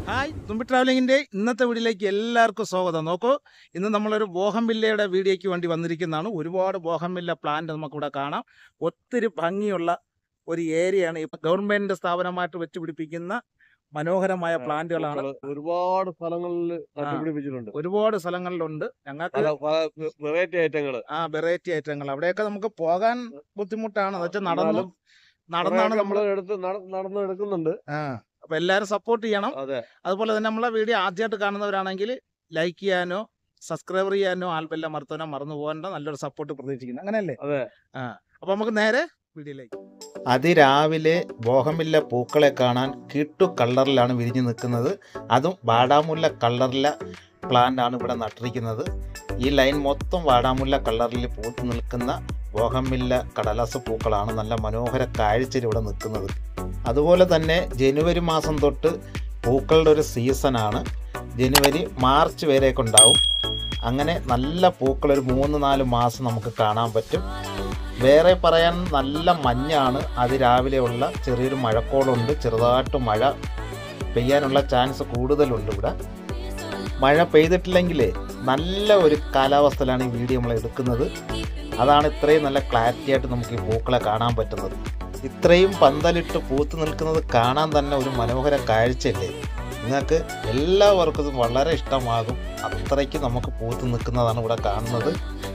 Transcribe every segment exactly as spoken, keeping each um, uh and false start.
Hi തുമ്പി ട്രാവലിങ്ങിൻ്റെ ഇന്നത്തെ വീഡിയോയിലേക്ക് എല്ലാവർക്കും സ്വാഗതം. നോക്കൂ, ഇന്ന് നമ്മളൊരു ബോഗൺവില്ലയുടെ വീഡിയോയ്ക്ക് വേണ്ടി വന്നിരിക്കുന്നതാണ്. ഒരുപാട് ബോഗൺവില്ല പ്ലാന്റ് നമുക്കിവിടെ കാണാം. ഒത്തിരി ഭംഗിയുള്ള ഒരു ഏരിയയാണ്. ഇപ്പം ഗവൺമെൻറ് സ്ഥാപനമായിട്ട് വെച്ച് പിടിപ്പിക്കുന്ന മനോഹരമായ പ്ലാന്റുകളാണ്. ഒരുപാട് സ്ഥലങ്ങളിൽ നട്ടുപിടിപ്പിച്ചിട്ടുണ്ട്. ഒരുപാട് സ്ഥലങ്ങളിലുണ്ട്. ഞങ്ങൾക്ക് വെറൈറ്റി ഐറ്റങ്ങൾ ആ വെറൈറ്റി ഐറ്റങ്ങൾ അവിടെയൊക്കെ നമുക്ക് പോകാൻ ബുദ്ധിമുട്ടാണ്. എന്ന് വെച്ചാൽ നടന്നു നടന്നാണ് നമ്മൾ എടുത്ത് നടന്നു എടുക്കുന്നുണ്ട്. ആ അപ്പൊ എല്ലാവരും സപ്പോർട്ട് ചെയ്യണം. അതെ, അതുപോലെ തന്നെ നമ്മളെ വീഡിയോ ആദ്യമായിട്ട് കാണുന്നവരാണെങ്കിൽ ലൈക്ക് ചെയ്യാനോ സബ്സ്ക്രൈബ് ചെയ്യാനോ ആൽബെല്ല മറത്തോനോ മറന്നു പോകേണ്ട നല്ലൊരു സപ്പോർട്ട് പ്രതീക്ഷിക്കുന്നു. അങ്ങനെയല്ലേ? അതെ. ആ അപ്പൊ നമുക്ക് നേരെ വീഡിയോയിലേക്ക്. അതിരാവിലെ ബോഗൺവില്ല പൂക്കളെ കാണാൻ കിട്ടു കളറിലാണ് വിരിഞ്ഞു നിൽക്കുന്നത്. അതും വാടാമുല്ല കളറിലെ പ്ലാന്റ് ആണ് ഇവിടെ നട്ടിരിക്കുന്നത്. ഈ ലൈൻ മൊത്തം വാടാമുല്ല കളറിൽ പൂത്ത് നിൽക്കുന്ന ബോഗൺവില്ല കടലാസ പൂക്കളാണ് നല്ല മനോഹര കാഴ്ചയിൽ ഇവിടെ നിൽക്കുന്നത്. അതുപോലെ തന്നെ ജനുവരി മാസം തൊട്ട് പൂക്കളുടെ ഒരു സീസണാണ്. ജനുവരി മാർച്ച് വരെയൊക്കെ ഉണ്ടാവും. അങ്ങനെ നല്ല പൂക്കൾ ഒരു മൂന്ന് നാല് മാസം നമുക്ക് കാണാൻ പറ്റും. വേറെ പറയാൻ നല്ല മഞ്ഞാണ്. അതിരാവിലെയുള്ള ചെറിയൊരു മഴക്കോളുണ്ട്. ചെറുതായിട്ട് മഴ പെയ്യാനുള്ള ചാൻസ് കൂടുതലുണ്ട് ഇവിടെ. മഴ പെയ്തിട്ടില്ലെങ്കിൽ നല്ല ഒരു കാലാവസ്ഥയിലാണ് ഈ വീഡിയോ നമ്മൾ എടുക്കുന്നത്. അതാണ് ഇത്രയും നല്ല ക്ലാരിറ്റി ആയിട്ട് നമുക്ക് ഈ പൂക്കളെ കാണാൻ പറ്റുന്നത്. ഇത്രയും പന്തലിട്ട് പൂത്ത് നിൽക്കുന്നത് കാണാൻ തന്നെ ഒരു മനോഹര കാഴ്ചയല്ലേ? നിങ്ങൾക്ക് എല്ലാവർക്കും ഇത് വളരെ ഇഷ്ടമാകും. അത്രയ്ക്ക് നമുക്ക് പൂത്ത് നിൽക്കുന്നതാണ് ഇവിടെ കാണുന്നത്.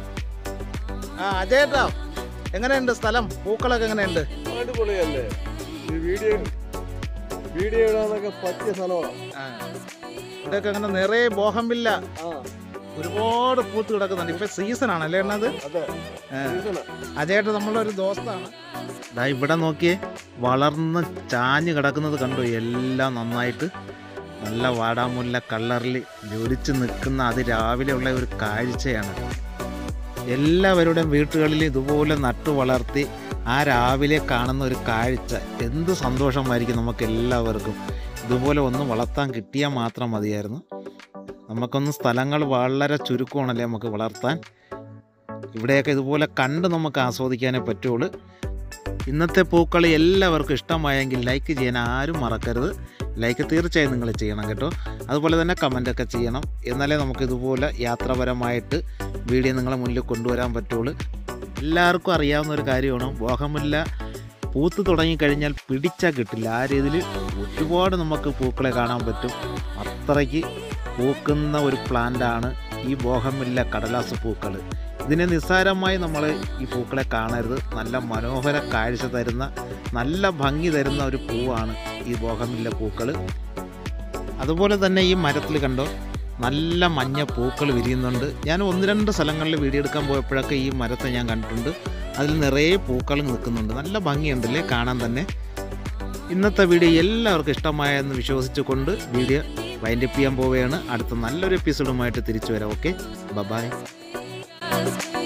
ആ അജയേട്ടാ, എങ്ങനെയുണ്ട് സ്ഥലം? പൂക്കളൊക്കെ എങ്ങനെയുണ്ട്? അടിപൊളിയല്ലേ? ഈ വീഡിയോ വീഡിയോ ഇടാനൊക്കെ പറ്റിയ സ്ഥലമാണ്. ഇവിടെയൊക്കെ അങ്ങനെ നിറയെ ബോഗൺവില്ല ഒരുപാട് പൂത്ത് കിടക്കുന്നുണ്ട്. ഇപ്പൊ സീസൺ ആണല്ലേ എണ്ണത്? അജയേട്ട നമ്മളൊരു ദോസ്താണ്. ദാ ഇവിടെ നോക്കിയേ, വളർന്ന് ചാഞ്ഞ് കിടക്കുന്നത് കണ്ടു. എല്ലാം നന്നായിട്ട് നല്ല വാടാമുല്ല കളറിൽ ജ്വലിച്ച് നിൽക്കുന്ന അതിരാവിലെയുള്ള ഒരു കാഴ്ചയാണ്. എല്ലാവരുടെയും വീട്ടുകളിൽ ഇതുപോലെ നട്ടു വളർത്തി ആ രാവിലെ കാണുന്ന ഒരു കാഴ്ച എന്ത് സന്തോഷമായിരിക്കും നമുക്ക് എല്ലാവർക്കും. ഇതുപോലെ ഒന്ന് വളർത്താൻ കിട്ടിയാൽ മാത്രം മതിയായിരുന്നു. നമുക്കൊന്ന് സ്ഥലങ്ങൾ വളരെ ചുരുക്കമാണല്ലേ നമുക്ക് വളർത്താൻ. ഇവിടെയൊക്കെ ഇതുപോലെ കണ്ട് നമുക്ക് ആസ്വദിക്കാനേ പറ്റുള്ളൂ. ഇന്നത്തെ പൂക്കൾ എല്ലാവർക്കും ഇഷ്ടമായെങ്കിൽ ലൈക്ക് ചെയ്യാൻ ആരും മറക്കരുത്. ലൈക്ക് തീർച്ചയായും നിങ്ങൾ ചെയ്യണം കേട്ടോ. അതുപോലെ തന്നെ കമൻറ്റൊക്കെ ചെയ്യണം. എന്നാലേ നമുക്കിതുപോലെ യാത്രാപരമായിട്ട് വീഡിയോ നിങ്ങളെ മുന്നിൽ കൊണ്ടുവരാൻ പറ്റുള്ളൂ. എല്ലാവർക്കും അറിയാവുന്ന ഒരു കാര്യമാണ്, ബോഗൺവില്ല പൂത്ത് തുടങ്ങിക്കഴിഞ്ഞാൽ പിടിച്ചാൽ കിട്ടില്ല. ആ രീതിയിൽ ഒരുപാട് നമുക്ക് പൂക്കളെ കാണാൻ പറ്റും. അത്രയ്ക്ക് പൂക്കുന്ന ഒരു പ്ലാന്റാണ് ഈ ബോഗൺവില്ല കടലാസ് പൂക്കൾ. ഇതിനെ നിസ്സാരമായി നമ്മൾ ഈ പൂക്കളെ കാണരുത്. നല്ല മനോഹര കാഴ്ച തരുന്ന, നല്ല ഭംഗി തരുന്ന ഒരു പൂവാണ് ഈ ബോഗൺവില്ല പൂക്കൾ. അതുപോലെ തന്നെ ഈ മരത്തിൽ കണ്ടോ നല്ല മഞ്ഞ പൂക്കൾ വിരിയുന്നുണ്ട്. ഞാൻ ഒന്ന് രണ്ട് സ്ഥലങ്ങളിൽ വീഡിയോ എടുക്കാൻ പോയപ്പോഴൊക്കെ ഈ മരത്തെ ഞാൻ കണ്ടിട്ടുണ്ട്. അതിൽ നിറയെ പൂക്കൾ നിൽക്കുന്നുണ്ട്. നല്ല ഭംഗിയുണ്ടല്ലേ കാണാൻ തന്നെ. ഇന്നത്തെ വീഡിയോ എല്ലാവർക്കും ഇഷ്ടമായെന്ന് വിശ്വസിച്ചുകൊണ്ട് വീഡിയോ വൈൻഡപ്പ് ചെയ്യാൻ പോവുകയാണ്. അടുത്ത നല്ലൊരു എപ്പിസോഡുമായിട്ട് തിരിച്ചു വരാം. Okay, by.